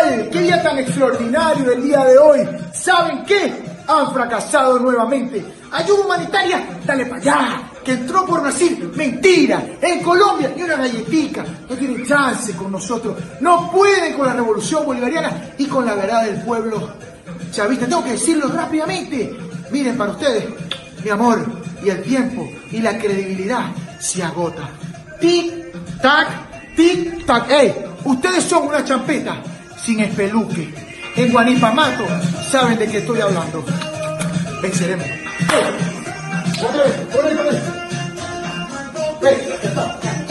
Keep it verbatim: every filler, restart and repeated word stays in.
tal? ¿Qué día tan extraordinario el día de hoy? ¿Saben qué? Han fracasado nuevamente. Ayuda humanitaria, dale para allá. Que entró por Brasil, mentira. En Colombia, ni una galletica. No tienen chance con nosotros. No pueden con la revolución bolivariana y con la verdad del pueblo chavista. Tengo que decirlo rápidamente. Miren, para ustedes, mi amor, y el tiempo y la credibilidad se agota. Tic, tac, tic, tac. ¡Ey! Ustedes son una champeta sin espeluque. En Guanipamato saben de qué estoy hablando. Venceremos. ¡Ey! ¡Otra vez! ¡Otra vez! ¡Ey! ¡Está!